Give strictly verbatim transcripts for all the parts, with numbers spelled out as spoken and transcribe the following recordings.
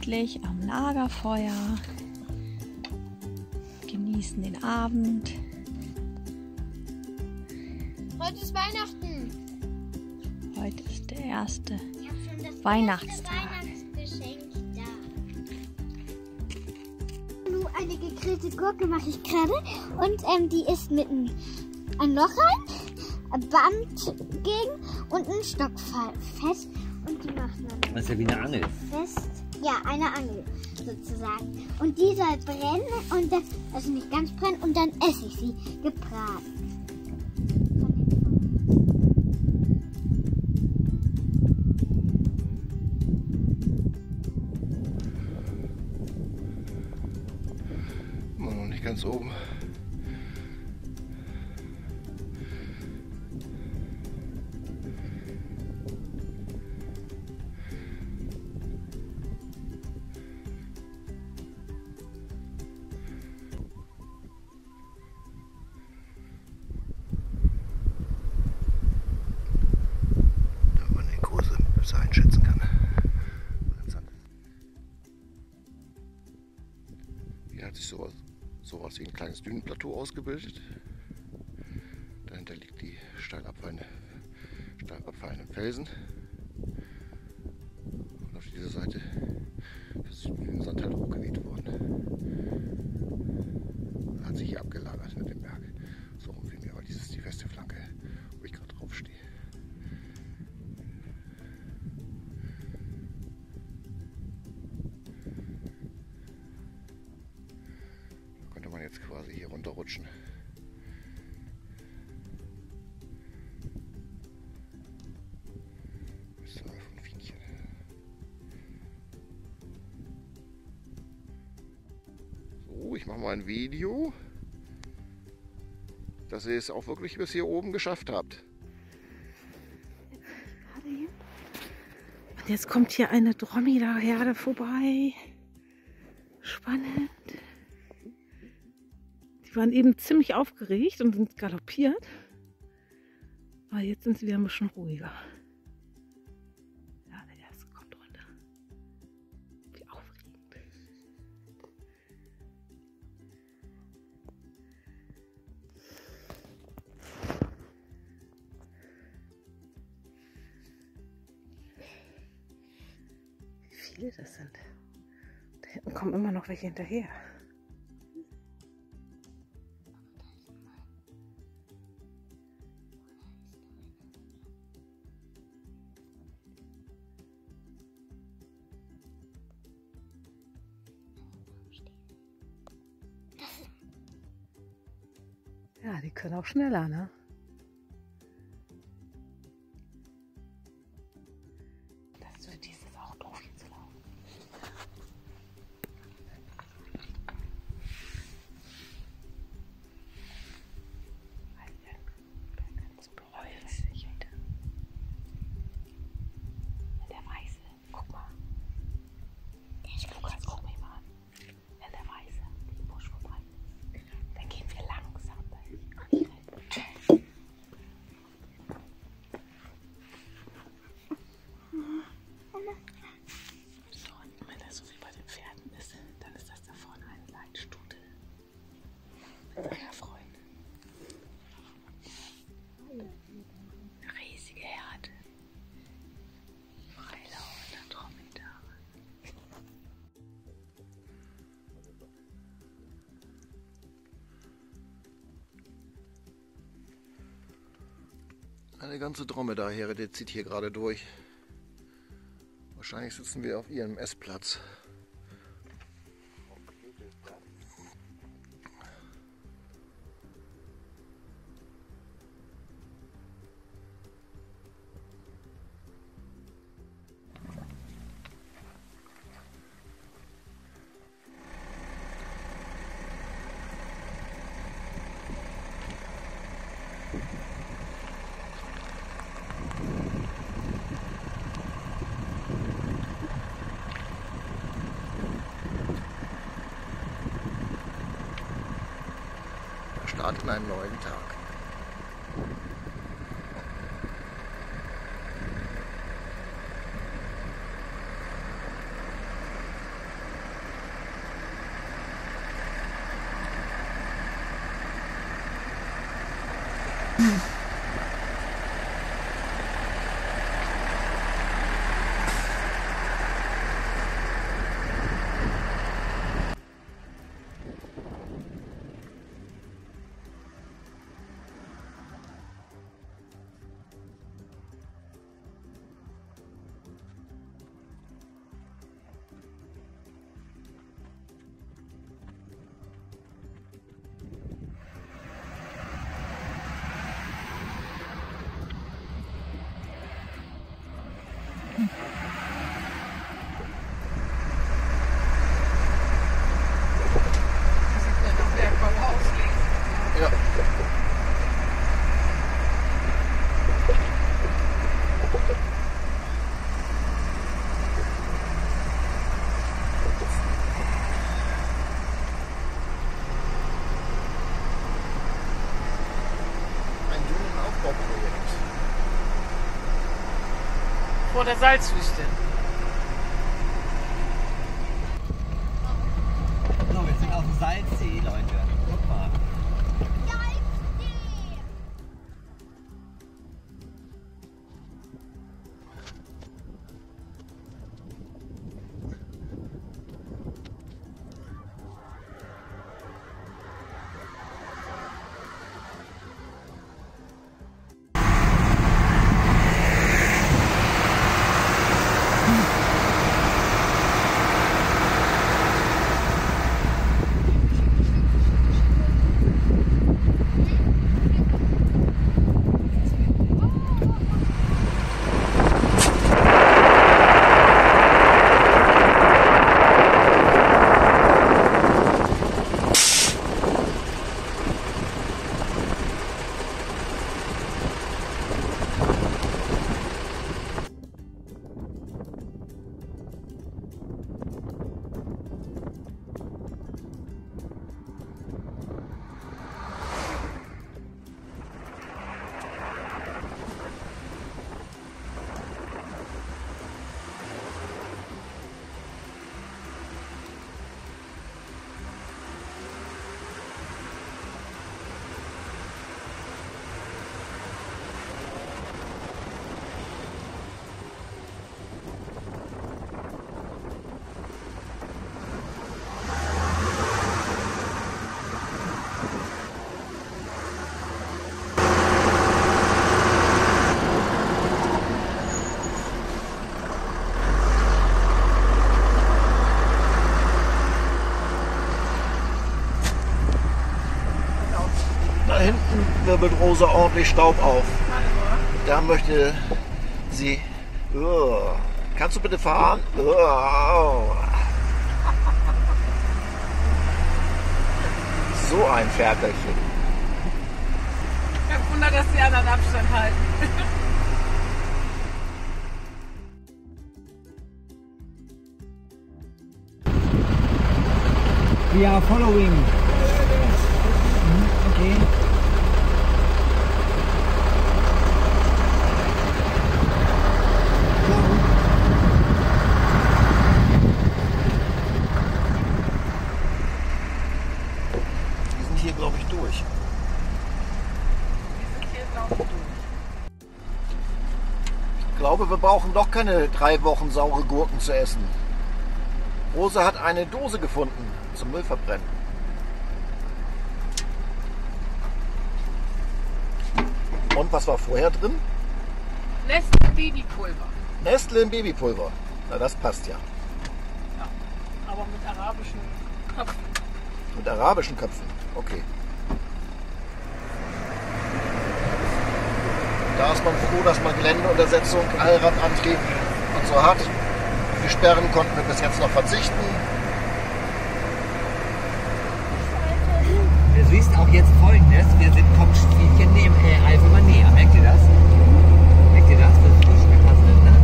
gemütlich am Lagerfeuer, genießen den Abend. Heute ist Weihnachten. Heute ist der erste Ich habe schon das Weihnachtstag. erste Weihnachtsgeschenk da. Nur eine gegrillte Gurke mache ich gerade und ähm, die ist mit einem ein Loch rein, ein Band gegen und ein Stock fest und die macht man Das ist ja wie eine Angel. fest. Ja, eine Angel sozusagen. Und die soll brennen und dann, also nicht ganz brennen und dann esse ich sie gebraten. Immer noch nicht ganz oben. Da man den Kurs besser einschätzen kann. Hier hat sich sowas, sowas wie ein kleines Dünenplateau ausgebildet. Dahinter liegt die steil abfallende, steil abfallenden Felsen. Und auf dieser Seite ist das Dünensand halt hochgeweht worden. Hat sich hier abgelagert mit dem Berg. So rum wie mir, aber dies ist die feste Flanke, wo ich gerade drauf stehe. Da könnte man jetzt quasi hier runterrutschen. Bis zur von Fienchen. So, ich mache mal ein Video, dass ihr es auch wirklich bis hier oben geschafft habt. Und jetzt kommt hier eine Dromedar-Herde vorbei. Spannend. Die waren eben ziemlich aufgeregt und sind galoppiert. Aber jetzt sind sie wieder ein bisschen ruhiger. Ja, der erste kommt runter. Wie aufregend. Wie viele das sind. Da hinten kommen immer noch welche hinterher. Ja, die können auch schneller, ne? Das wird dieses auch doof hier zu laufen. Ganz bräuchlich. Der Weiße, guck mal. Lukas, guck mich mal an. Wenn der Weiße den Busch vorbei ist, dann gehen wir langsam dahin. So, und wenn das so wie bei den Pferden ist, dann ist das da vorne eine Leitstute. Mit einer Freundin. Eine riesige Herde. Freilaufender Dromedar. Eine ganze Dromedar-Herde zieht hier gerade durch. Wahrscheinlich sitzen wir auf ihrem Essplatz. Start in einen neuen Tag. Ja. Ein Dünenaufbauprojekt. Vor der Salzwüste. So, wir sind auf dem Salzsee, Leute. Guck mal. Da hinten wirbelt Rosa ordentlich Staub auf. Da möchte sie... Oh. Kannst du bitte fahren? Oh. So ein Ferkelchen. Kein Wunder, dass die anderen Abstand halten. We are following. Okay. Die sind hier, glaube ich, durch. Die sind hier, glaube ich, durch. Ich glaube, wir brauchen doch keine drei Wochen saure Gurken zu essen. Rosa hat eine Dose gefunden zum Müllverbrennen. Und was war vorher drin? Nestle Babypulver. Nestle im Babypulver. Na, das passt ja. Ja, aber mit arabischen Köpfen. Mit arabischen Köpfen. Okay. Da ist man froh, dass man Geländeuntersetzung, Allradantrieb und so hat. Die Sperren konnten wir bis jetzt noch verzichten. Du siehst auch jetzt Folgendes. Wir sind vom Spielchen neben äh, Alf immer näher. Merkt ihr das? Merkt ihr das? Das ist nicht gepasst, ne?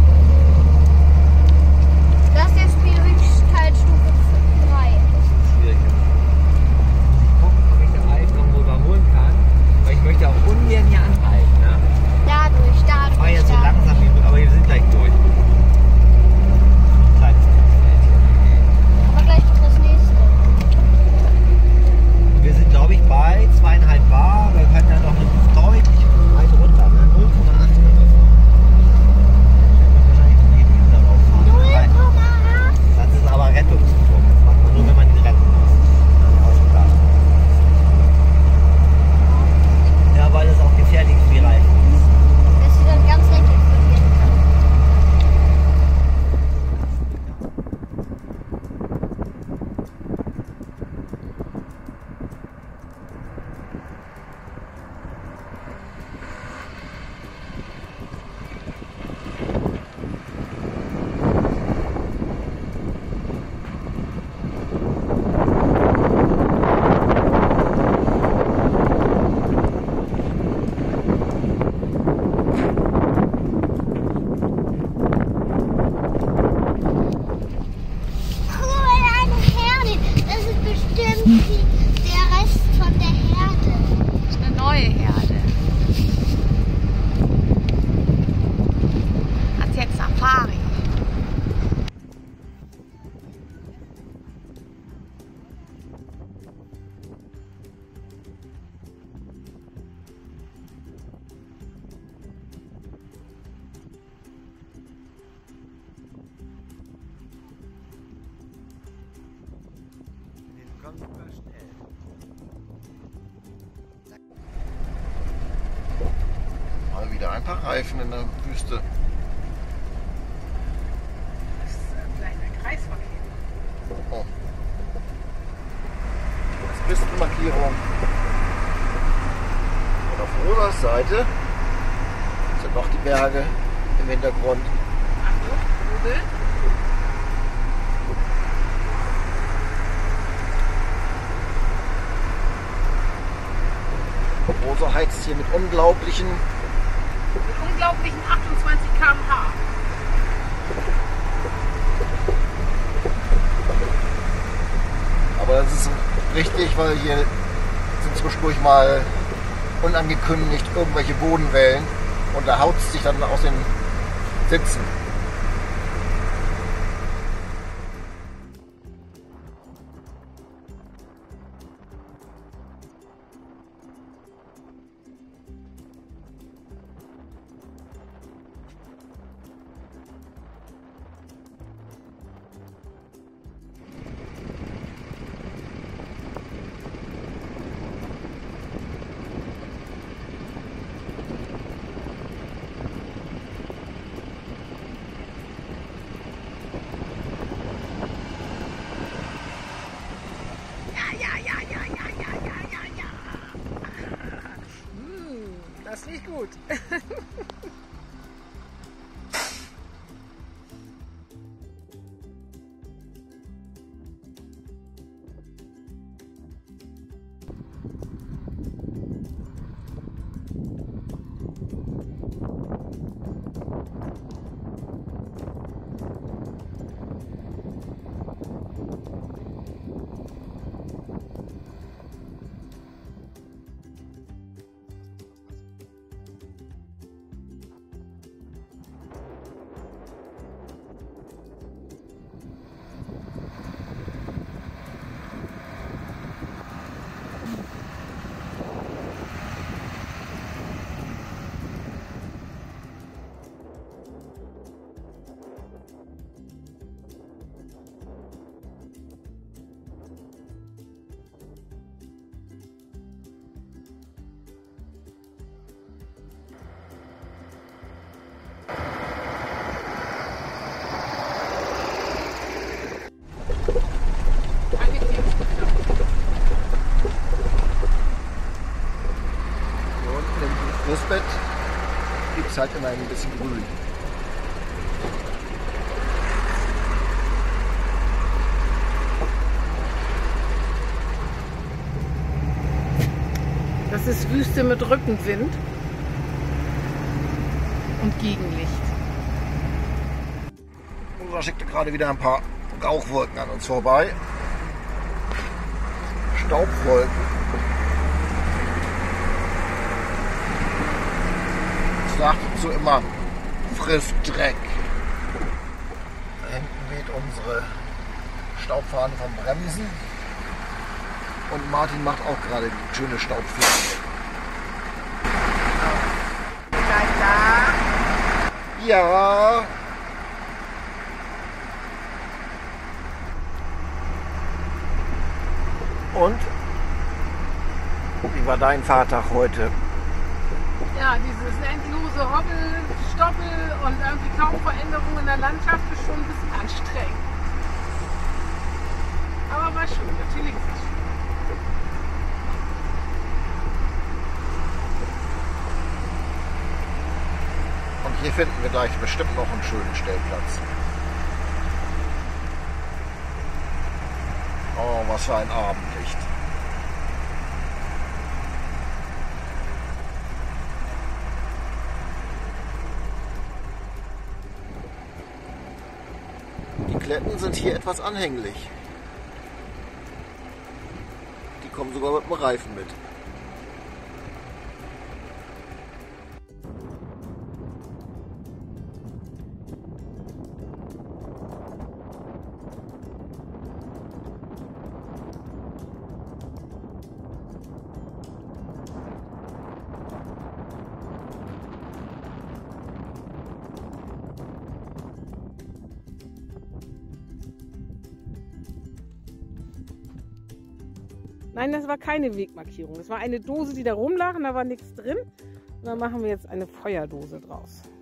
Das ist jetzt Schwierigkeitsstufe drei. Schwierig. Ich gucke, ob ich den Alf noch überholen kann. Weil ich möchte auch ungern hier anhalten, ne? Dadurch, Ich fahre dadurch, jetzt so dadurch. langsam, wie- aber wir sind gleich durch. Kleines Feld. Aber gleich kommt das nächste. Wir sind, glaube ich, bei zweieinhalb Bar. kam super schnell. Mal wieder ein paar Reifen in der Wüste. Das ist äh, vielleicht ein Kreisverkehr. Oh. Das ist Pistenmarkierung. Und auf Rosas Seite sind noch die Berge im Hintergrund. Achtung, Rubel. Rosa heizt hier mit unglaublichen Mit unglaublichen achtundzwanzig Kilometer pro Stunde. Aber das ist richtig, weil hier sind zwischendurch mal unangekündigt irgendwelche Bodenwellen und da haut es sich dann aus den Sitzen. Das riecht gut. Flussbett gibt es halt immer ein bisschen Grün. Das ist Wüste mit Rückenwind und Gegenlicht. Und da schickte gerade wieder ein paar Rauchwolken an uns vorbei. Staubwolken. Sagt so immer, frisst Dreck. Da hinten weht unsere Staubfahne vom Bremsen. Und Martin macht auch gerade die schöne Staubfahne. Ja. Und? Wie war dein Fahrtag heute? Ja, dieses endlose Hobbel, Stoppel und irgendwie kaum Veränderungen in der Landschaft ist schon ein bisschen anstrengend. Aber war schön, natürlich ist es schön. Und hier finden wir gleich bestimmt noch einen schönen Stellplatz. Oh, was für ein Abendlicht. Die Kletten sind hier etwas anhänglich. Die kommen sogar mit dem Reifen mit. Nein, das war keine Wegmarkierung. Das war eine Dose, die da rumlag und da war nichts drin. Und dann machen wir jetzt eine Feuerdose draus.